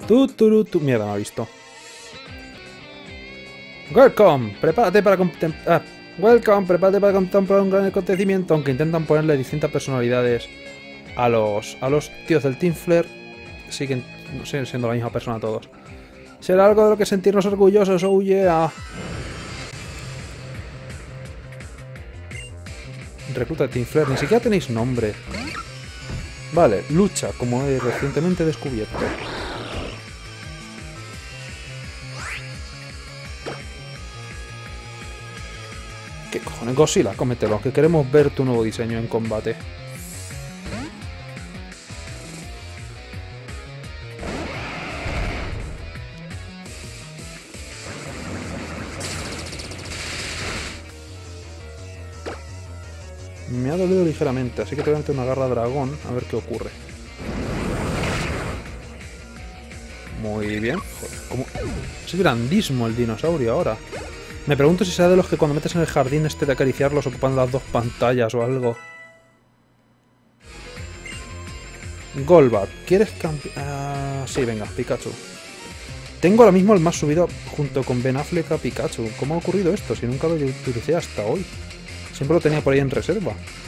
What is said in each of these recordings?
Mierda, me ha visto. Welcome, prepárate para contemplar. Welcome, prepárate para contemplar un gran acontecimiento. Aunque intentan ponerle distintas personalidades a los tíos del Team Flare, siguen siendo la misma persona todos. Será algo de lo que sentirnos orgullosos, oh yeah. Recluta de Team Flare, ni siquiera tenéis nombre. Vale, lucha, como he recientemente descubierto. ¿Qué cojones? Godzilla, cómetelo, que queremos ver tu nuevo diseño en combate. Me ha dolido ligeramente, así que te voy a meter una garra dragón a ver qué ocurre. Muy bien. Joder, ¿cómo? Es grandísimo el dinosaurio ahora. Me pregunto si será de los que cuando metes en el jardín de acariciarlos ocupan las dos pantallas o algo. Golbat, ¿quieres cambiar? Sí, venga, Pikachu. Tengo ahora mismo el más subido junto con Ben Affleck a Pikachu. ¿Cómo ha ocurrido esto? Si nunca lo utilicé hasta hoy. Siempre lo tenía por ahí en reserva.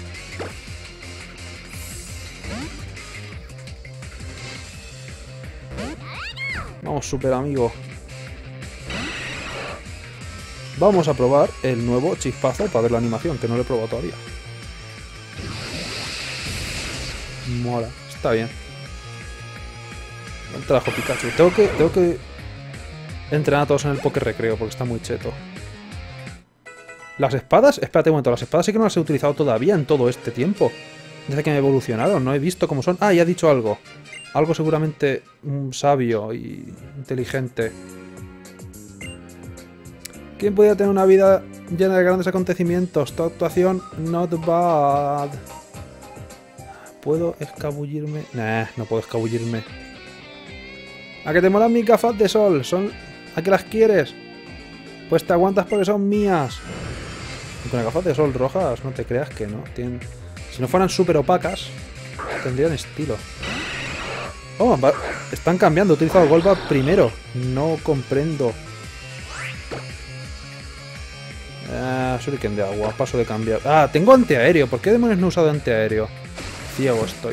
Vamos, super amigo. Vamos a probar el nuevo chispazo para ver la animación, que no lo he probado todavía. Mola, está bien. Buen trabajo, Pikachu. Tengo que entrenar a todos en el Poké Recreo porque está muy cheto. Las espadas, espérate un momento, las espadas sí que no las he utilizado todavía en todo este tiempo. Desde que me evolucionaron, no he visto cómo son. Ah, ya ha dicho algo. Algo seguramente sabio y inteligente. ¿Quién podría tener una vida llena de grandes acontecimientos? Tu actuación, not bad. ¿Puedo escabullirme? Nah, no puedo escabullirme. ¿A que te molan mis gafas de sol? ¿A que las quieres? Pues te aguantas porque son mías. Con las gafas de sol rojas, no te creas que no. Si no fueran súper opacas, tendrían estilo. Oh, están cambiando. He utilizado Golbat primero. No comprendo. Shuriken de agua. Paso de cambiar. Ah, tengo antiaéreo. ¿Por qué demonios no he usado antiaéreo? Ciego estoy.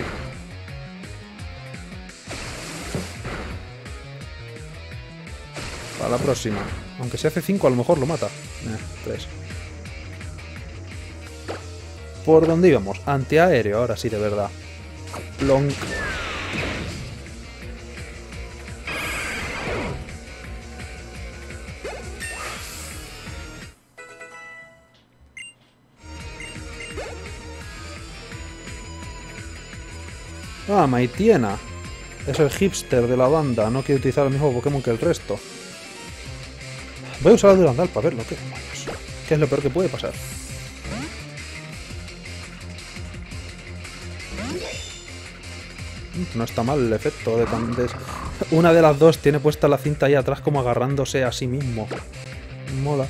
Para la próxima. Aunque si hace 5 a lo mejor lo mata. 3. ¿Por dónde íbamos? Antiaéreo, ahora sí, de verdad. Plonk. Ah, Maitiena. Es el hipster de la banda. No quiere utilizar el mismo Pokémon que el resto. Voy a usar el Durandal para verlo. ¿Qué es lo peor que puede pasar? No está mal el efecto de una de las dos tiene puesta la cinta ahí atrás como agarrándose a sí mismo. Mola.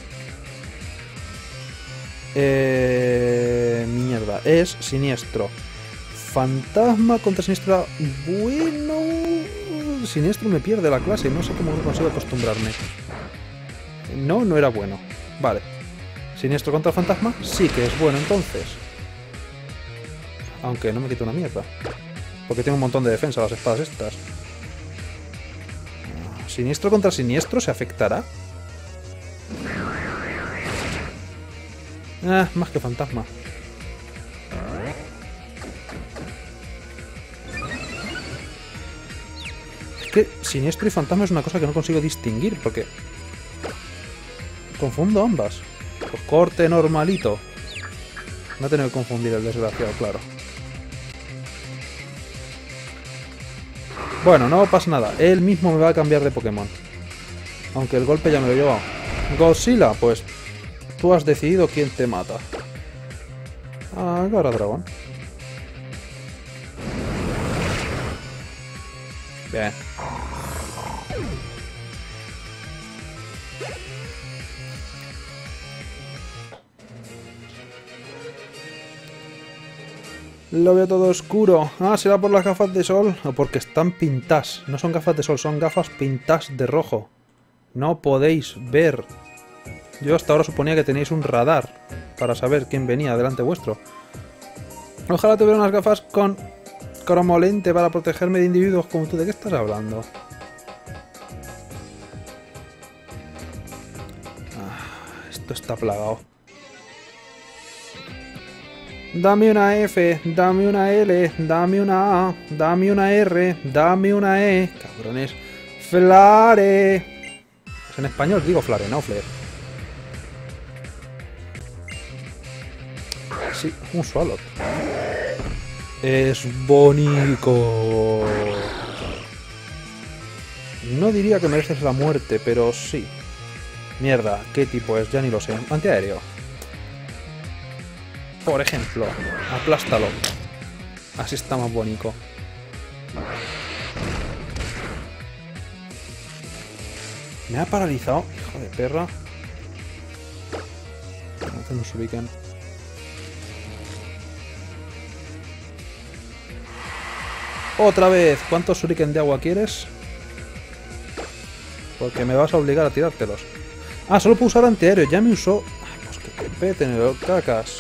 Mierda. Es siniestro. Fantasma contra siniestro. Bueno. Siniestro me pierde la clase. No sé cómo consigo acostumbrarme. No, no era bueno. Vale. Siniestro contra fantasma. Sí que es bueno entonces. Aunque no me quita una mierda. Porque tiene un montón de defensa las espadas estas. ¿Siniestro contra siniestro se afectará? Más que fantasma. Es que siniestro y fantasma es una cosa que no consigo distinguir porque... confundo ambas. Pues corte normalito. No tengo que confundir el desgraciado, claro. Bueno, no pasa nada. Él mismo me va a cambiar de Pokémon. Aunque el golpe ya me lo he llevado. Godzilla, pues... tú has decidido quién te mata. Ah, ahora dragón. Bien. Lo veo todo oscuro. Ah, será por las gafas de sol. O porque están pintadas. No son gafas de sol, son gafas pintadas de rojo. No podéis ver. Yo hasta ahora suponía que tenéis un radar para saber quién venía delante vuestro. Ojalá tuviera unas gafas con cromolente para protegerme de individuos como tú. ¿De qué estás hablando? Esto está plagado. Dame una F, dame una L, dame una A, dame una R, dame una E. Cabrones. Flare. Es en español, digo flare, no flare. Sí, un Swalot. Es bonito. No diría que mereces la muerte, pero sí. Mierda, ¿qué tipo es? Ya ni lo sé. Antiaéreo. Por ejemplo, aplástalo. Así está más bonito. Me ha paralizado, hijo de perra. Vamos a hacer un shuriken. Otra vez. ¿Cuántos shuriken de agua quieres? Porque me vas a obligar a tirártelos. Ah, solo puedo usar antiaéreo. Ya me usó. Pues que te peten el cacas.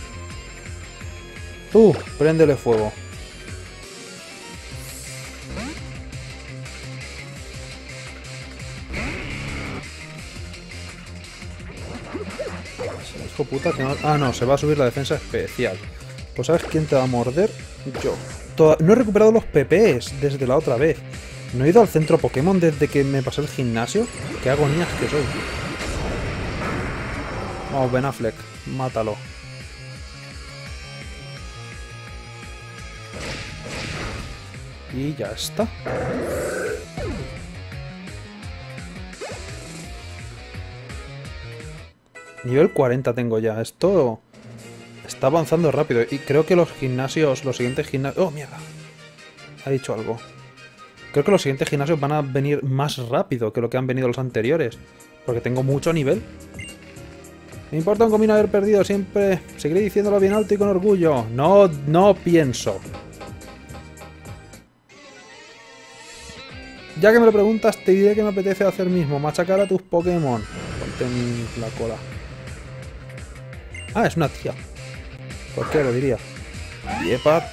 Tú, préndele fuego. Hijo puta que no... Ah, no, se va a subir la defensa especial. Pues ¿sabes quién te va a morder? Yo. No he recuperado los PPs desde la otra vez. No he ido al centro Pokémon desde que me pasé el gimnasio. Qué agonías que soy. Vamos, Ben Affleck, mátalo. Y ya está. Nivel 40 tengo ya. Esto está avanzando rápido. Y creo que los gimnasios, los siguientes gimnasios... ¡Oh, mierda! Ha dicho algo. Creo que los siguientes gimnasios van a venir más rápido que lo que han venido los anteriores. Porque tengo mucho nivel. Me importa un comino haber perdido. Siempre seguiré diciéndolo bien alto y con orgullo. No pienso. Ya que me lo preguntas, te diré que me apetece hacer mismo. Machacar a tus Pokémon. Ponte en la cola. Ah, es una tía. ¿Por qué lo diría? Yepat.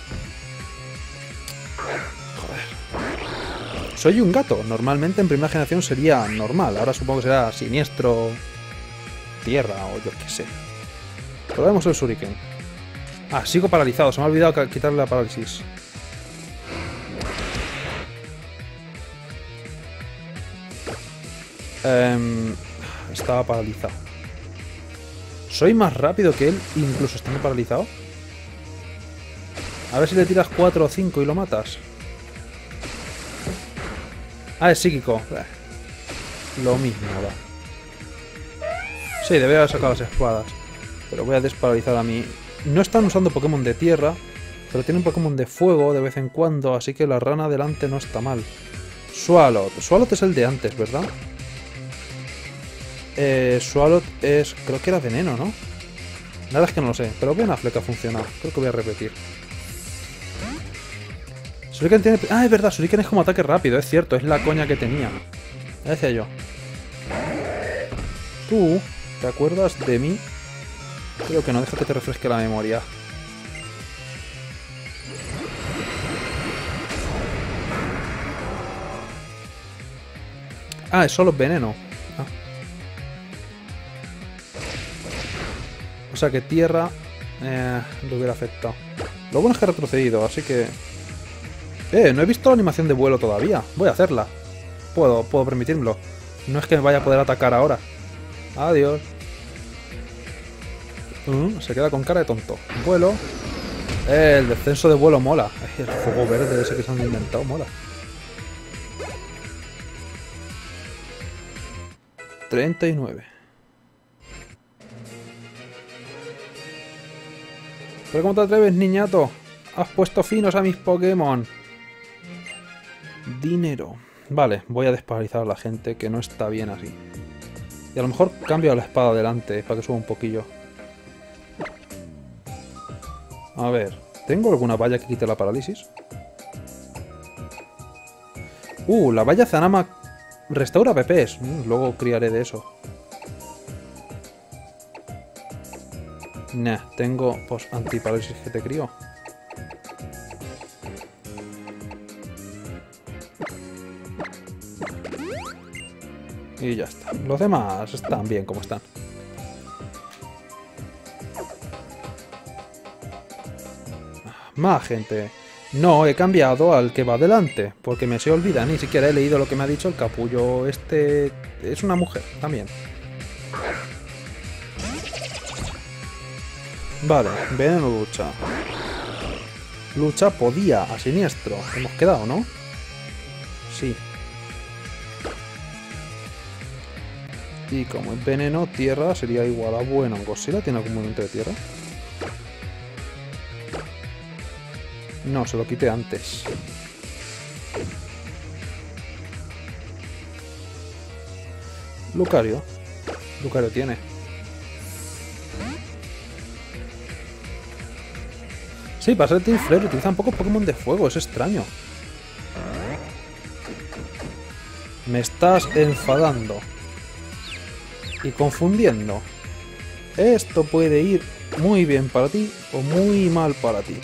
Joder. Soy un gato. Normalmente en primera generación sería normal. Ahora supongo que será siniestro, tierra o yo qué sé. Probemos el shuriken. Ah, sigo paralizado. Se me ha olvidado quitarle la parálisis. Estaba paralizado. Soy más rápido que él, incluso estando paralizado. A ver si le tiras 4 o 5 y lo matas. Ah, es psíquico. Lo mismo, va. Sí, debería haber sacado las espadas. Pero voy a desparalizar a mí. No están usando Pokémon de tierra, pero tienen Pokémon de fuego de vez en cuando, así que la rana delante no está mal. Swalot. Swalot es el de antes, ¿verdad? Swalot es... creo que era veneno, ¿no? Nada, es que no lo sé, pero Ben Affleck ha funcionado. Creo que voy a repetir. Shuriken tiene... Ah, es verdad, Shuriken es como ataque rápido, es cierto, es la coña que tenía. Ya decía yo. ¿Tú te acuerdas de mí? Creo que no, deja que te refresque la memoria. Ah, es solo veneno. O sea que tierra lo hubiera afectado. Lo bueno es que he retrocedido, así que... no he visto la animación de vuelo todavía. Voy a hacerla. Puedo permitírmelo. No es que me vaya a poder atacar ahora. Adiós. Se queda con cara de tonto. Vuelo. El descenso de vuelo mola. El fuego verde ese que se han inventado mola. 39. ¿Pero cómo te atreves, niñato? Has puesto finos a mis Pokémon. Dinero. Vale, voy a desparalizar a la gente, que no está bien así. Y a lo mejor cambio la espada adelante, para que suba un poquillo. A ver. ¿Tengo alguna valla que quite la parálisis? La valla Zanama restaura PPs. Luego criaré de eso. Nah, tengo pues antiparálisis que te crío. Y ya está. Los demás están bien como están. Más gente. No, he cambiado al que va adelante, porque me se olvida, ni siquiera he leído lo que me ha dicho el capullo. Este es una mujer, también. Vale, veneno lucha. Lucha podía a siniestro. Hemos quedado, ¿no? Sí. Y como es veneno, tierra sería igual a bueno. ¿Godzilla tiene algún movimiento de tierra? No, se lo quité antes. Lucario. Lucario tiene. Sí, para ser Team Flare utilizan pocos Pokémon de fuego, es extraño. Me estás enfadando. Y confundiendo. Esto puede ir muy bien para ti o muy mal para ti.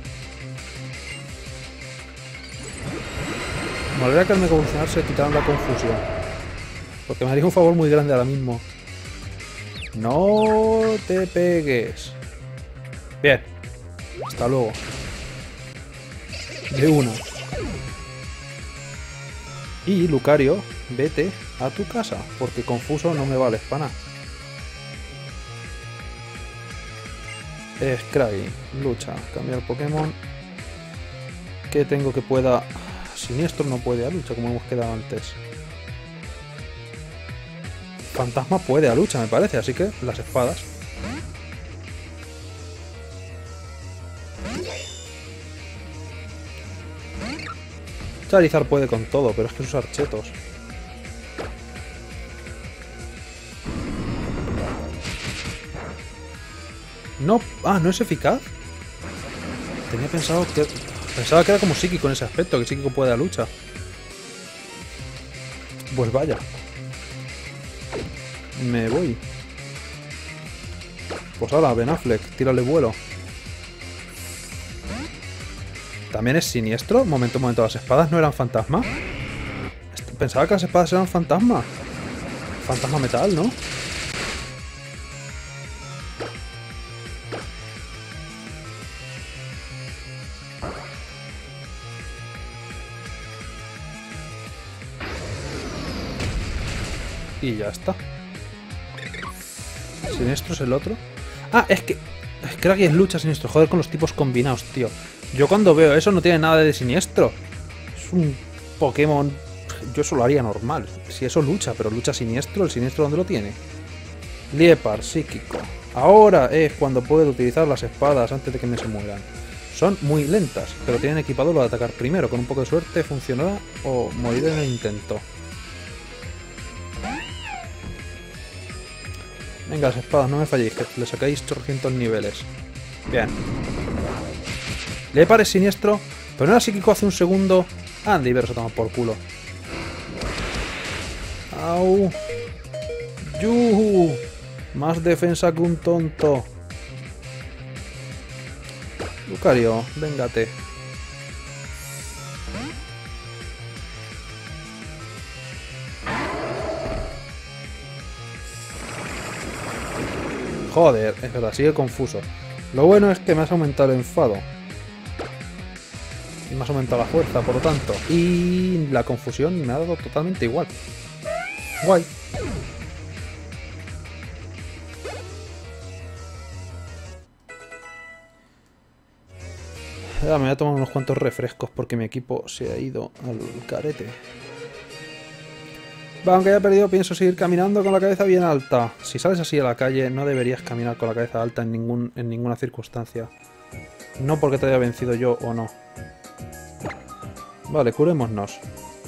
Me alegra que al evolucionarse quitaron la confusión. Porque me haría un favor muy grande ahora mismo. No te pegues. Bien. Hasta luego. De una. Y Lucario, vete a tu casa. Porque confuso no me vale para nada. Scraggy, lucha, cambiar Pokémon. ¿Qué tengo que pueda? Siniestro no puede a lucha como hemos quedado antes. Fantasma puede a lucha me parece, así que las espadas. Charizard puede con todo, pero es que usar chetos. No, no es eficaz. Tenía pensado que... Pensaba que era como psíquico en ese aspecto, que psíquico puede a lucha. Pues vaya. Me voy. Pues ahora, Ben Affleck, tírale vuelo. ¿También es siniestro? Momento, ¿las espadas no eran fantasma? Pensaba que las espadas eran fantasma. Fantasma metal, ¿no? Y ya está. ¿Siniestro es el otro? Es que aquí es lucha siniestro. Joder con los tipos combinados, tío. Yo cuando veo eso no tiene nada de siniestro. Es un Pokémon... Yo eso lo haría normal. Si eso lucha, pero lucha siniestro, ¿el siniestro dónde lo tiene? Liepard, psíquico. Ahora es cuando puedo utilizar las espadas antes de que me se mueran. Son muy lentas, pero tienen equipado lo de atacar primero. Con un poco de suerte funcionará o moriré en el intento. Venga, las espadas, no me falléis, que le sacáis 800 niveles. Bien. Liepard es siniestro, pero no era psíquico hace un segundo. Andy, pero se toma por culo. Au. Yuhu. Más defensa que un tonto. Lucario, véngate. Joder, es verdad, sigue confuso. Lo bueno es que me has aumentado el enfado. Y me has aumentado la fuerza, por lo tanto. Y la confusión me ha dado totalmente igual. Guay. Me voy a tomar unos cuantos refrescos porque mi equipo se ha ido al carete. Va, aunque haya perdido, pienso seguir caminando con la cabeza bien alta. Si sales así a la calle, no deberías caminar con la cabeza alta en ninguna circunstancia. No porque te haya vencido yo o no. Vale, curémonos.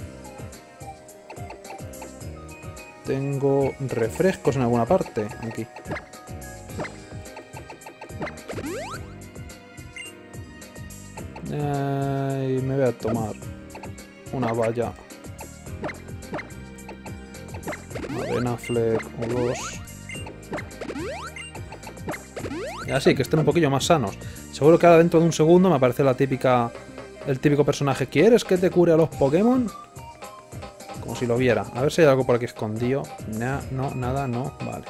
Tengo refrescos en alguna parte. Aquí. Y me voy a tomar una valla. Una Fleck o dos. Y así, que estén un poquillo más sanos. Seguro que ahora dentro de un segundo me aparece la típica... El típico personaje. ¿Quieres que te cure a los Pokémon? Como si lo viera. A ver si hay algo por aquí escondido. No, nada, no. Vale.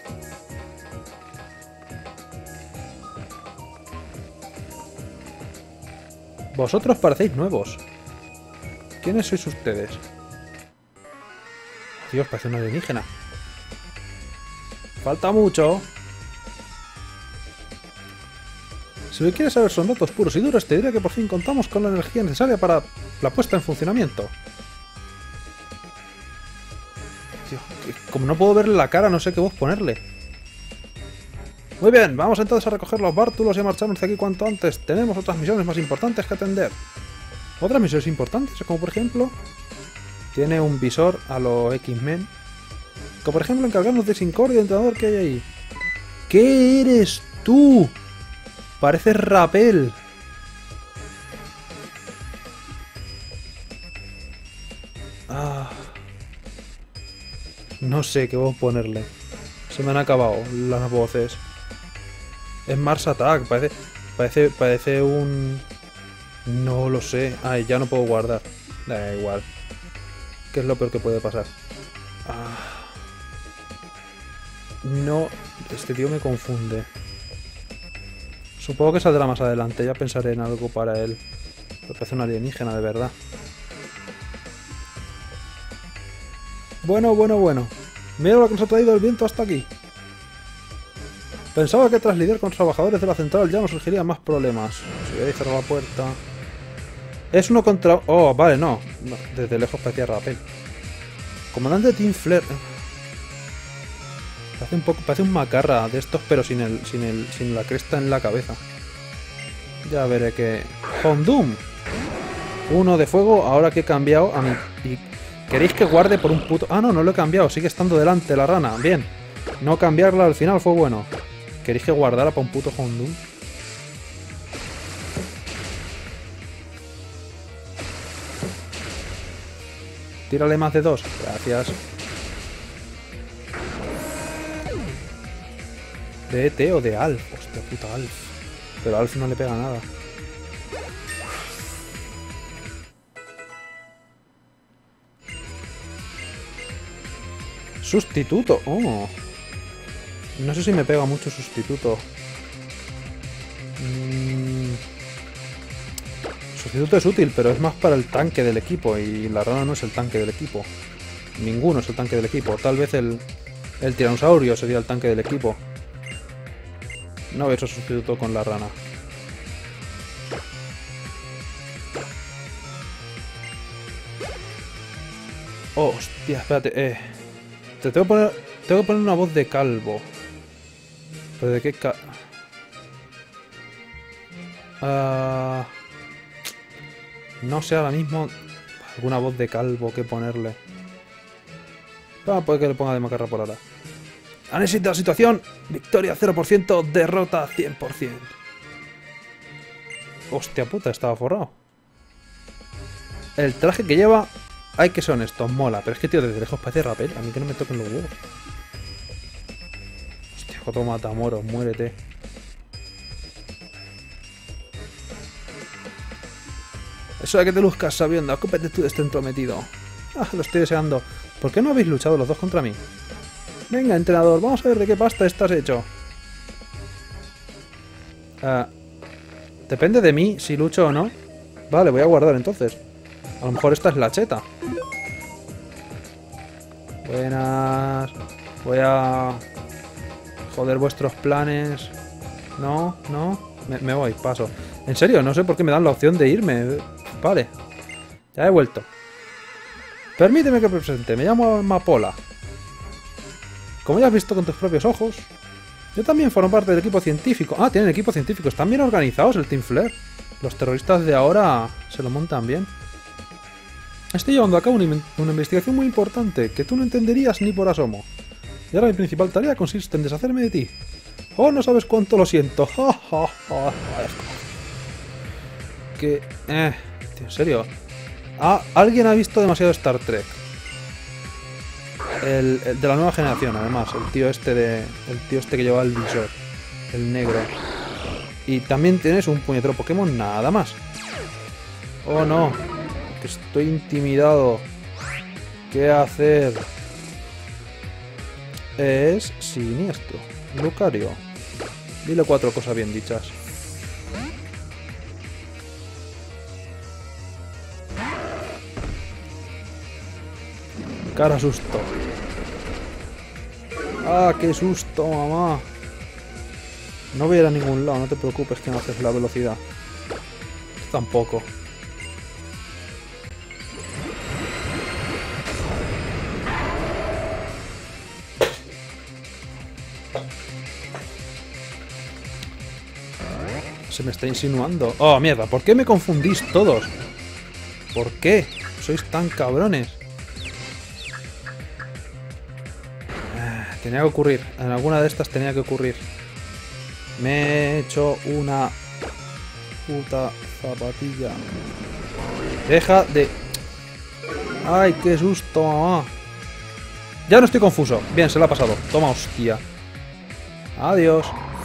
Vosotros parecéis nuevos. ¿Quiénes sois ustedes? Dios, parece un alienígena. Falta mucho. Si lo quieres saber son datos puros y duros, te diré que por fin contamos con la energía necesaria para la puesta en funcionamiento. Tío, como no puedo verle la cara, no sé qué voz ponerle. Muy bien, vamos entonces a recoger los bártulos y a marcharnos de aquí cuanto antes. Tenemos otras misiones más importantes que atender. Otras misiones importantes, como por ejemplo... Tiene un visor a los X-Men. Como por ejemplo encargarnos de Sincordia, entrenador que hay ahí. ¿Qué eres tú? Pareces Rapel. No sé qué voz ponerle. Se me han acabado las voces. Es Mars Attack. Parece un... No lo sé. Ay, ya no puedo guardar. Da igual. ¿Qué es lo peor que puede pasar? No, este tío me confunde. Supongo que saldrá más adelante, ya pensaré en algo para él. Me parece un alienígena, de verdad. Bueno. Mira lo que nos ha traído el viento hasta aquí. Pensaba que tras lidiar con los trabajadores de la central ya nos surgirían más problemas. Si voy a cerrar la puerta... Es uno contra... Oh, vale, no. Desde lejos parecía Rapel. Comandante Team Flare. Parece un macarra de estos, pero sin la cresta en la cabeza. Ya veré que... Houndoom. Uno de fuego, ahora que he cambiado a mi... ¿Queréis que guarde por un puto...? Ah, no lo he cambiado. Sigue estando delante la rana. Bien. No cambiarla al final fue bueno. ¿Queréis que guardara para un puto Houndoom? Tírale más de 2. Gracias. ¿De ET o de Alf? Hostia puta, Alf. Pero a Alf no le pega nada. Sustituto. Oh. No sé si me pega mucho sustituto. Sustituto es útil, pero es más para el tanque del equipo. Y la rana no es el tanque del equipo. Ninguno es el tanque del equipo. Tal vez el tiranosaurio sería el tanque del equipo. No veo eso sustituto con la rana. Oh, hostia, espérate. Te tengo que poner una voz de calvo. ¿Pero de qué no sé ahora mismo alguna voz de calvo que ponerle. Puede que le ponga de macarra por ahora. Análisis de la situación. Victoria 0%, derrota 100%. Hostia puta, estaba forrado. El traje que lleva, hay que ser honesto, mola. Pero es que, tío, desde lejos parece Rapel. A mí que no me toquen los huevos. Hostia, Joto Matamoros, muérete. Eso de que te luzcas sabiendo, ocúpate tú de este entrometido. Lo estoy deseando. ¿Por qué no habéis luchado los dos contra mí? Venga, entrenador, vamos a ver de qué pasta estás hecho. Depende de mí si lucho o no. Vale, voy a guardar entonces. A lo mejor esta es la cheta. Buenas. Voy a... joder vuestros planes. No. Me voy, paso. En serio, no sé por qué me dan la opción de irme. Vale. Ya he vuelto. Permíteme que presente. Me llamo Mapola. Como ya has visto con tus propios ojos, yo también formo parte del equipo científico. Ah, tienen equipo científico. Están bien organizados el Team Flare. Los terroristas de ahora se lo montan bien. Estoy llevando a cabo una investigación muy importante que tú no entenderías ni por asomo. Y ahora mi principal tarea consiste en deshacerme de ti. Oh, no sabes cuánto lo siento. que... tío, en serio. Alguien ha visto demasiado Star Trek. El de la nueva generación, además. El tío este que lleva el visor. El negro. Y también tienes un puñetero Pokémon, nada más. Oh no. Que estoy intimidado. ¿Qué hacer? Es siniestro. Lucario. Dile 4 cosas bien dichas. Cara susto. ¡Ah, qué susto, mamá! No voy a ir a ningún lado, no te preocupes que no haces la velocidad. Tampoco. Se me está insinuando. ¡Oh, mierda! ¿Por qué me confundís todos? ¿Por qué? Sois tan cabrones. Tenía que ocurrir. En alguna de estas tenía que ocurrir. Me he hecho una puta zapatilla. Deja de... ¡Ay, qué susto, mamá! Ya no estoy confuso. Bien, se la ha pasado. Toma, hostia. Adiós.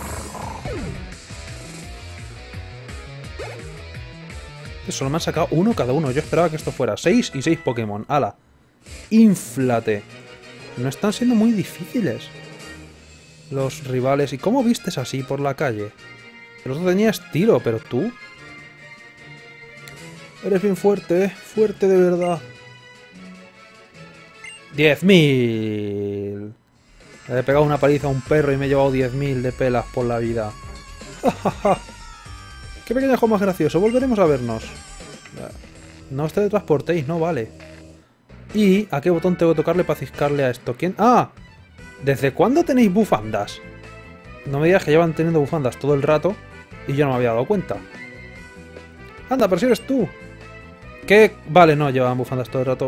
Solo me han sacado uno cada uno. Yo esperaba que esto fuera 6 y 6 Pokémon. ¡Hala! ¡Inflate! No están siendo muy difíciles los rivales. ¿Y cómo vistes así por la calle? El otro tenía estilo, pero tú... Eres bien fuerte, ¿eh? Fuerte de verdad. 10.000. He pegado una paliza a un perro y me he llevado 10.000 de pelas por la vida. ¡Qué pequeño juego más gracioso! Volveremos a vernos. No os teletransportéis, no vale. ¿Y a qué botón tengo que tocarle para ciscarle a esto? ¿Quién? ¡Ah! ¿Desde cuándo tenéis bufandas? No me digas que llevan teniendo bufandas todo el rato y yo no me había dado cuenta. ¡Anda, pero si eres tú! ¿Qué? Vale, no, llevaban bufandas todo el rato.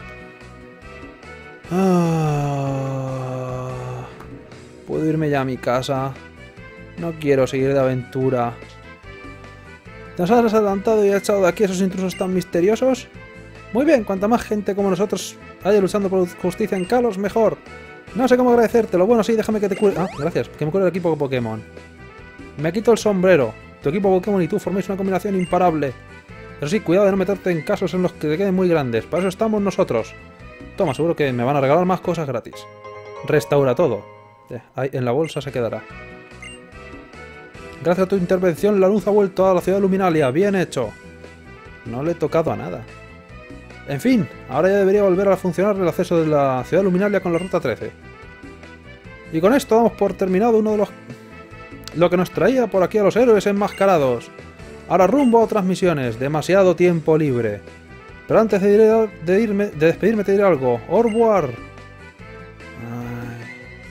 Puedo irme ya a mi casa. No quiero seguir de aventura. ¿Te has adelantado y has echado de aquí a esos intrusos tan misteriosos? Muy bien, cuanta más gente como nosotros haya luchando por justicia en Kalos, mejor. No sé cómo agradecértelo. Bueno, sí, déjame que te cure... Ah, gracias, que me cure el equipo Pokémon. Me quito el sombrero. Tu equipo Pokémon y tú formáis una combinación imparable. Pero sí, cuidado de no meterte en casos en los que te queden muy grandes. Para eso estamos nosotros. Toma, seguro que me van a regalar más cosas gratis. Restaura todo. Ahí en la bolsa se quedará. Gracias a tu intervención, la luz ha vuelto a la ciudad de Luminalia. Bien hecho. No le he tocado a nada. En fin, ahora ya debería volver a funcionar el acceso de la ciudad de Luminalia con la ruta 13. Y con esto damos por terminado uno de los... lo que nos traía por aquí a los héroes enmascarados. Ahora rumbo a otras misiones. Demasiado tiempo libre. Pero antes de despedirme te diré algo. ¡Au revoir! Ay...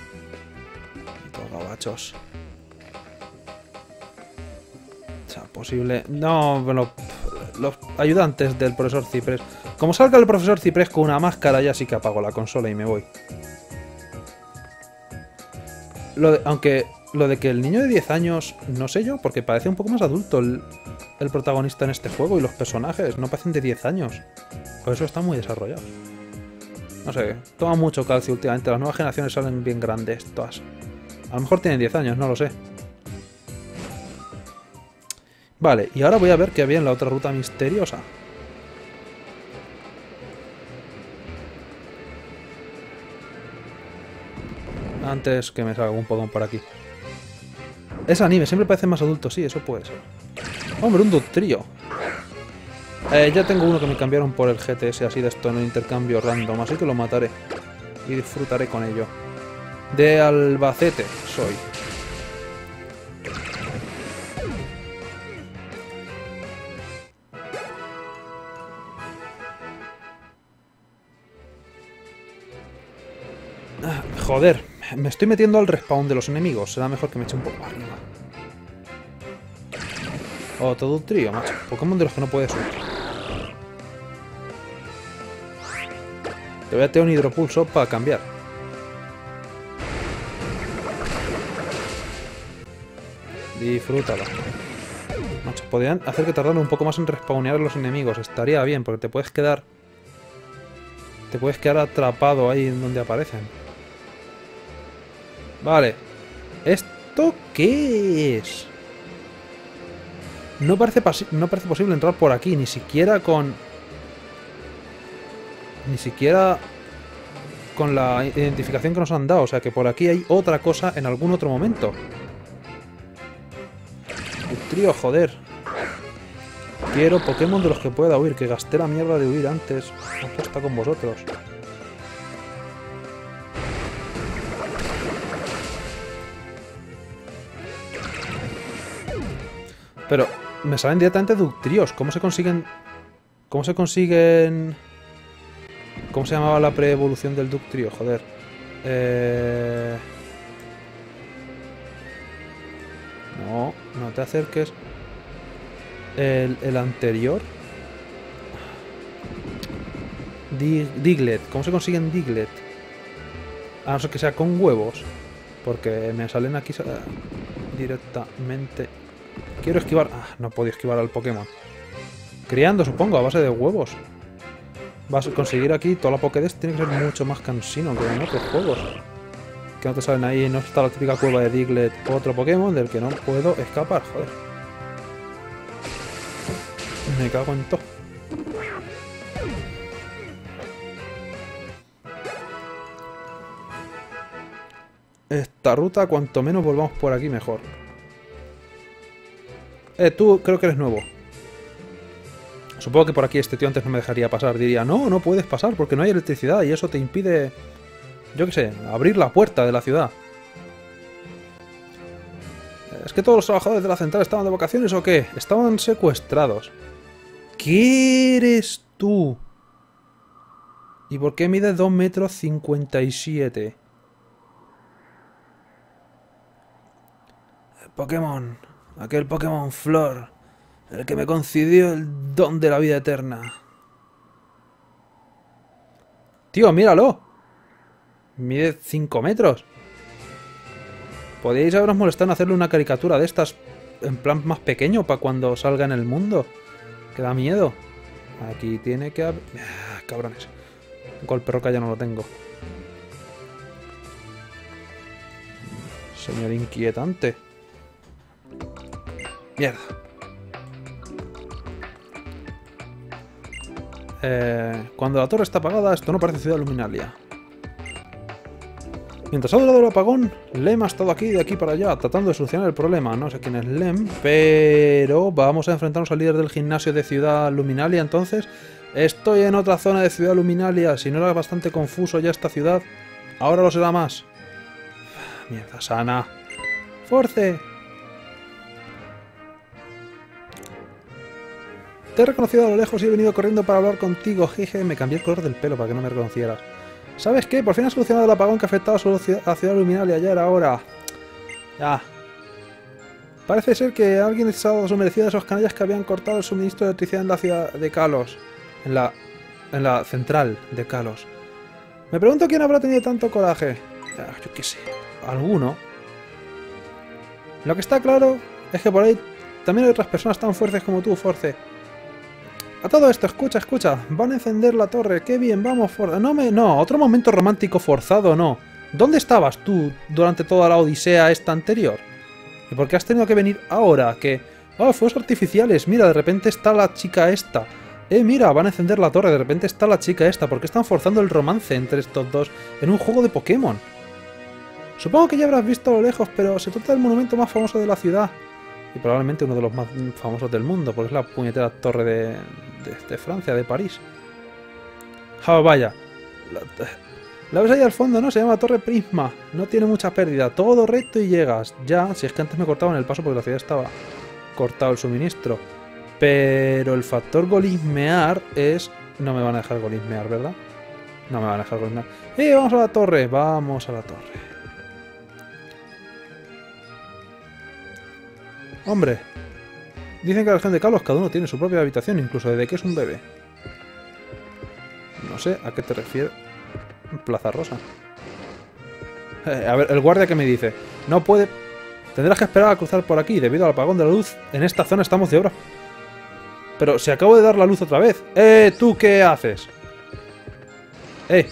Estos gabachos. O sea, posible... No, bueno... Los ayudantes del profesor Ciprés. Como salga el profesor Ciprés con una máscara, ya sí que apago la consola y me voy. Aunque lo de que el niño de 10 años, no sé yo, porque parece un poco más adulto el protagonista en este juego y los personajes no parecen de 10 años. Por eso están muy desarrollados. No sé, toma mucho calcio últimamente. Las nuevas generaciones salen bien grandes, todas. A lo mejor tienen 10 años, no lo sé. Vale, y ahora voy a ver qué había en la otra ruta misteriosa. Antes que me salga un Pokémon por aquí. Es anime, siempre parece más adulto, sí, eso puede ser. Hombre, un Dugtrio. Ya tengo uno que me cambiaron por el GTS así de esto en el intercambio random, así que lo mataré. Y disfrutaré con ello. De Albacete soy. Joder, me estoy metiendo al respawn de los enemigos. Será mejor que me eche un poco arriba. Oh, todo un trío, macho. Pokémon de los que no puedes subir. Te voy a tener un hidropulso para cambiar. Disfrútalo. Macho, podrían hacer que tardaran un poco más en respawnear los enemigos. Estaría bien, porque te puedes quedar... Te puedes quedar atrapado ahí en donde aparecen. Vale. ¿Esto qué es? No parece posible entrar por aquí, ni siquiera con... Ni siquiera con la identificación que nos han dado. O sea que por aquí hay otra cosa en algún otro momento. Trío, joder. Quiero Pokémon de los que pueda huir, que gasté la mierda de huir antes. Apuesta con vosotros. Pero me salen directamente Ductríos. ¿Cómo se consiguen...? ¿Cómo se consiguen...? ¿Cómo se llamaba la pre-evolución del Ductrio? Joder. No, no te acerques. El anterior. Diglett. ¿Cómo se consiguen Diglett? A no ser que sea con huevos. Porque me salen aquí directamente. Quiero esquivar. Ah, no puedo esquivar al Pokémon. Criando, supongo, a base de huevos. Vas a conseguir aquí toda la Pokédex. Tiene que ser mucho más cansino que en otros juegos. Que no te salen ahí. No está la típica cueva de Diglett. Otro Pokémon del que no puedo escapar. Joder. Me cago en todo. Esta ruta, cuanto menos volvamos por aquí, mejor. Tú creo que eres nuevo. Supongo que por aquí este tío antes no me dejaría pasar. Diría, no, no puedes pasar porque no hay electricidad y eso te impide, yo qué sé, abrir la puerta de la ciudad. ¿Es que todos los trabajadores de la central estaban de vacaciones o qué? Estaban secuestrados. ¿Qué eres tú? ¿Y por qué mide 2,57 m? El Pokémon. Aquel Pokémon Flor. El que me concedió el don de la vida eterna. Tío, míralo. Mide 5 metros. Podríais haberos molestado en hacerle una caricatura de estas en plan más pequeño para cuando salga en el mundo. Que da miedo. Aquí tiene que haber... Ah, cabrones. Golpe roca ya no lo tengo. Señor inquietante. Mierda. Cuando la torre está apagada, esto no parece Ciudad Luminalia. Mientras ha durado el apagón, Lem ha estado aquí de aquí para allá, tratando de solucionar el problema. No sé quién es Lem, pero vamos a enfrentarnos al líder del gimnasio de Ciudad Luminalia, entonces. Estoy en otra zona de Ciudad Luminalia. Si no era bastante confuso ya esta ciudad, ahora lo será más. Mierda sana. ¡Force! Te he reconocido a lo lejos y he venido corriendo para hablar contigo. Jeje, me cambié el color del pelo para que no me reconocieras. ¿Sabes qué? Por fin has solucionado el apagón que afectaba solo a Ciudad Luminalia. Ya era hora. Ya. Parece ser que alguien ha dado su merecido a esos canallas que habían cortado el suministro de electricidad en la ciudad de Kalos. En la central de Kalos. Me pregunto quién habrá tenido tanto coraje. Yo qué sé. Alguno. Lo que está claro es que por ahí también hay otras personas tan fuertes como tú, Force. A todo esto, escucha. Van a encender la torre. ¡Qué bien! Vamos, Force. No, otro momento romántico forzado, no. ¿Dónde estabas tú durante toda la odisea esta anterior? ¿Y por qué has tenido que venir ahora? Que... ¡Oh, fuegos artificiales! Mira, de repente está la chica esta. Mira, van a encender la torre. De repente está la chica esta. ¿Por qué están forzando el romance entre estos dos en un juego de Pokémon? Supongo que ya habrás visto a lo lejos, pero se trata del monumento más famoso de la ciudad. Y probablemente uno de los más famosos del mundo, porque es la puñetera torre de Francia, de París. Ah, vaya. La ves ahí al fondo, ¿no? Se llama Torre Prisma. No tiene mucha pérdida. Todo recto y llegas. Ya, si es que antes me cortaban el paso porque la ciudad estaba cortado el suministro. Pero el factor golismear es... No me van a dejar golismear, ¿verdad? No me van a dejar golismear. Vamos a la torre. Vamos a la torre. Hombre, dicen que la región de Kalos cada uno tiene su propia habitación, incluso desde que es un bebé. No sé, ¿a qué te refieres? Plaza Rosa. A ver, el guardia que me dice. No puede... Tendrás que esperar a cruzar por aquí. Debido al apagón de la luz, en esta zona estamos de obra. Pero si acabo de dar la luz otra vez. ¿Tú qué haces? ¡Eh!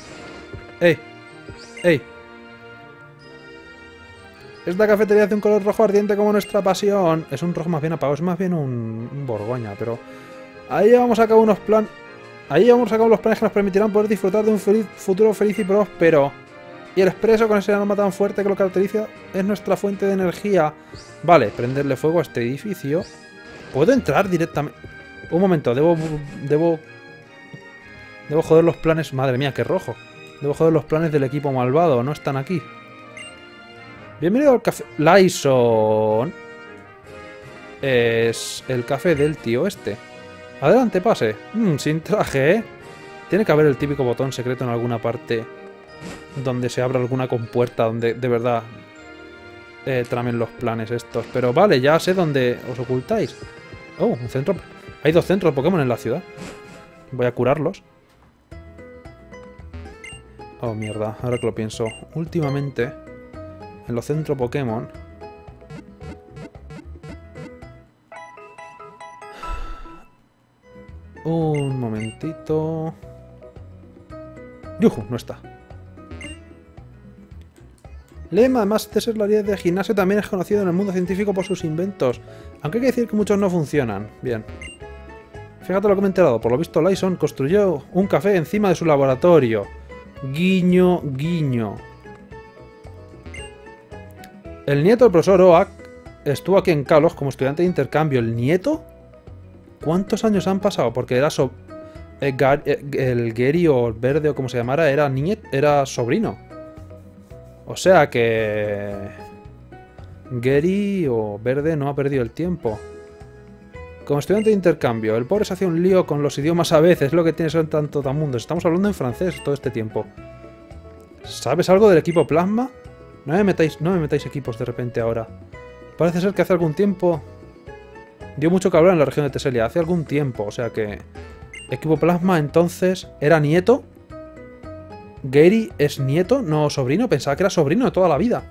Esta cafetería hace un color rojo ardiente como nuestra pasión. Es un rojo más bien apagado, es más bien un borgoña, pero... Ahí llevamos a cabo los planes que nos permitirán poder disfrutar de un futuro feliz y próspero. Y el expreso con ese aroma tan fuerte que lo caracteriza es nuestra fuente de energía. Vale, prenderle fuego a este edificio. ¿Puedo entrar directamente? Un momento, debo joder los planes... Madre mía, qué rojo. Debo joder los planes del equipo malvado, no están aquí. Bienvenido al café... Lyson. Es el café del tío este. Adelante, pase. Sin traje, ¿eh? Tiene que haber el típico botón secreto en alguna parte donde se abra alguna compuerta, donde de verdad tramen los planes estos. Pero vale, ya sé dónde os ocultáis. Oh, un centro... Hay 2 centros Pokémon en la ciudad. Voy a curarlos. Oh, mierda, ahora que lo pienso. Últimamente, en los centros Pokémon... Un momentito... ¡Yujú! No está. Lem, además de ser la líder de gimnasio, también es conocido en el mundo científico por sus inventos. Aunque hay que decir que muchos no funcionan. Bien. Fíjate lo que me he enterado. Por lo visto, Lyson construyó un café encima de su laboratorio. Guiño, guiño. El nieto del profesor Oak estuvo aquí en Kalos como estudiante de intercambio. ¿El nieto? ¿Cuántos años han pasado? Porque era el Gary o el Verde o como se llamara era sobrino. O sea que... Gary o Verde no ha perdido el tiempo. Como estudiante de intercambio, el pobre se hacía un lío con los idiomas a veces, es lo que tiene ser tanto mundos. Estamos hablando en francés todo este tiempo. ¿Sabes algo del equipo Plasma? No me metáis equipos de repente ahora. Parece ser que hace algún tiempo... Dio mucho que hablar en la región de Teselia, hace algún tiempo, o sea que... Equipo Plasma entonces era nieto. Gary es nieto, no sobrino. Pensaba que era sobrino de toda la vida.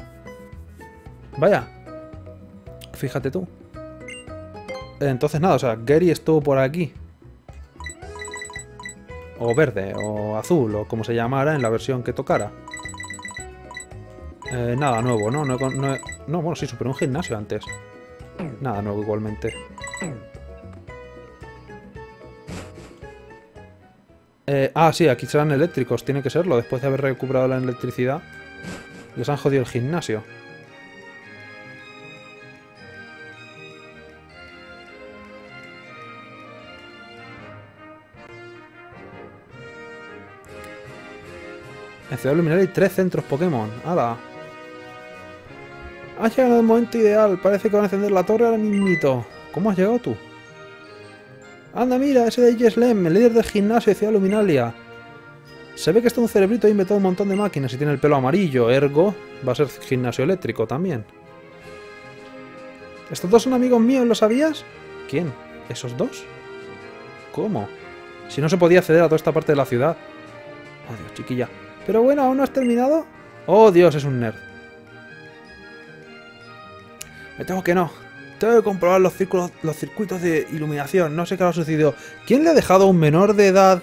Vaya. Fíjate tú. Entonces nada, o sea, Gary estuvo por aquí. O verde, o azul, o como se llamara en la versión que tocara. Nada nuevo, ¿no? No, bueno, sí, superó un gimnasio antes. Nada nuevo igualmente. Sí, aquí serán eléctricos, tiene que serlo. Después de haber recuperado la electricidad, les han jodido el gimnasio. En Ciudad Luminaria hay 3 centros Pokémon. ¡Hala! Has llegado en el momento ideal. Parece que van a encender la torre ahora mismito. ¿Cómo has llegado tú? Anda, mira, ese de Yeslem, el líder del gimnasio de Ciudad Luminaria. Se ve que está un cerebrito y ha inventado un montón de máquinas y tiene el pelo amarillo, ergo va a ser gimnasio eléctrico también. ¿Estos 2 son amigos míos, lo sabías? ¿Quién? ¿Esos 2? ¿Cómo? Si no se podía acceder a toda esta parte de la ciudad. Oh, Dios, chiquilla. Pero bueno, ¿aún no has terminado? Oh, Dios, es un nerd. Me temo que no. Tengo que comprobar los circuitos de iluminación. No sé qué ha sucedido. ¿Quién le ha dejado a un menor de edad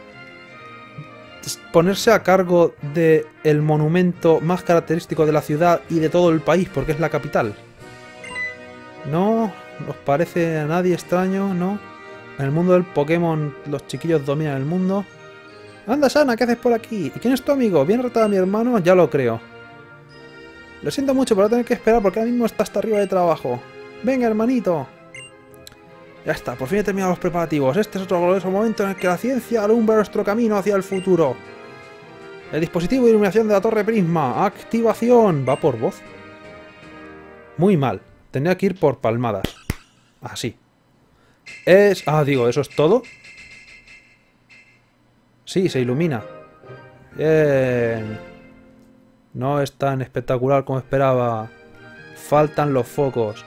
ponerse a cargo del monumento más característico de la ciudad y de todo el país? Porque es la capital. ¿No? ¿Os parece a nadie extraño? ¿No? En el mundo del Pokémon los chiquillos dominan el mundo. Anda, Sana, ¿qué haces por aquí? ¿Y quién es tu amigo? ¿Bien retado a mi hermano? Ya lo creo. Lo siento mucho, pero voy a tener que esperar porque ahora mismo está hasta arriba de trabajo. Venga, hermanito. Ya está, por fin he terminado los preparativos. Este es otro glorioso momento en el que la ciencia alumbra nuestro camino hacia el futuro. El dispositivo de iluminación de la Torre Prisma. ¡Activación! Va por voz. Muy mal. Tendría que ir por palmadas. Así. Digo, ¿eso es todo? Sí, se ilumina. Bien. No es tan espectacular como esperaba. Faltan los focos.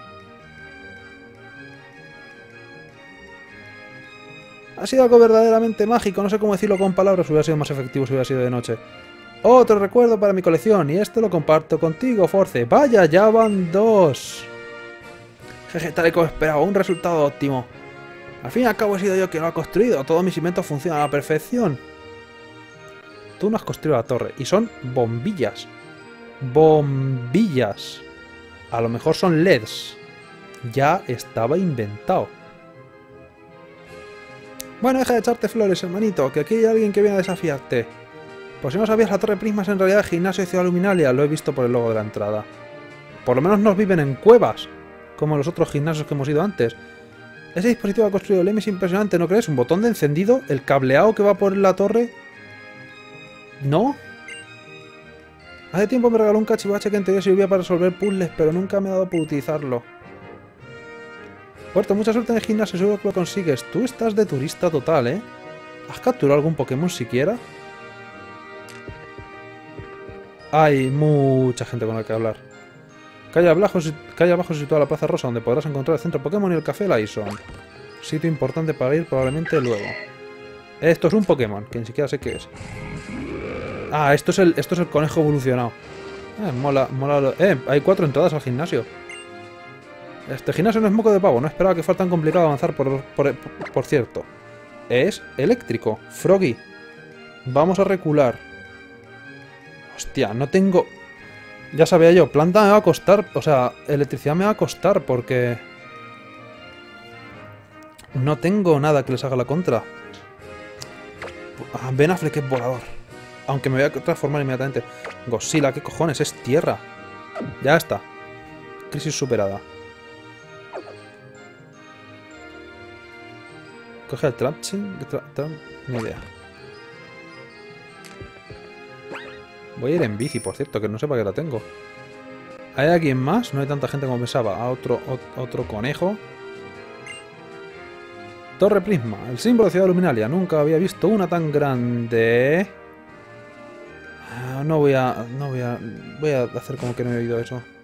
Ha sido algo verdaderamente mágico. No sé cómo decirlo con palabras. Hubiera sido más efectivo si hubiera sido de noche. Otro recuerdo para mi colección, y esto lo comparto contigo, Force. ¡Vaya, ya van 2! Jeje, tal y como esperaba, un resultado óptimo. Al fin y al cabo he sido yo quien lo ha construido. Todos mis inventos funcionan a la perfección. Tú no has construido la torre. Y son bombillas. Bombillas. A lo mejor son LEDs. Ya estaba inventado. Bueno, deja de echarte flores, hermanito. Que aquí hay alguien que viene a desafiarte. Por si no sabías, la Torre Prisma es en realidad el gimnasio de Ciudad Luminaria. Lo he visto por el logo de la entrada. Por lo menos no viven en cuevas, como los otros gimnasios que hemos ido antes. Ese dispositivo ha construido Lem es impresionante, ¿no crees? Un botón de encendido, el cableado que va por la torre... ¿No? Hace tiempo me regaló un cachivache que en teoría servía para resolver puzzles, pero nunca me ha dado por utilizarlo. Puerto, mucha suerte en el gimnasio, seguro que lo consigues. Tú estás de turista total, ¿eh? ¿Has capturado algún Pokémon siquiera? Hay mucha gente con la que hablar. Calle abajo situada la Plaza Rosa, donde podrás encontrar el centro Pokémon y el Café Lyson. Sitio importante para ir probablemente luego. Esto es un Pokémon, que ni siquiera sé qué es. Ah, esto es el conejo evolucionado. Mola. Hay 4 entradas al gimnasio. Este gimnasio no es moco de pavo, no esperaba que fuera tan complicado avanzar por cierto. Es eléctrico. Froggy. Vamos a recular. Hostia, no tengo... Ya sabía yo, planta me va a costar, o sea, electricidad me va a costar porque... No tengo nada que les haga la contra. Ah, Ben Affleck es volador. Aunque me voy a transformar inmediatamente. Godzilla, ¿qué cojones? Es tierra. Ya está. Crisis superada. Coge el Trapchin. Ni idea. Voy a ir en bici, por cierto, que no sé para qué la tengo. ¿Hay alguien más? No hay tanta gente como pensaba. Otro conejo. Torre Prisma, el símbolo de Ciudad Luminaria. Nunca había visto una tan grande. Voy a hacer como que no he oído eso.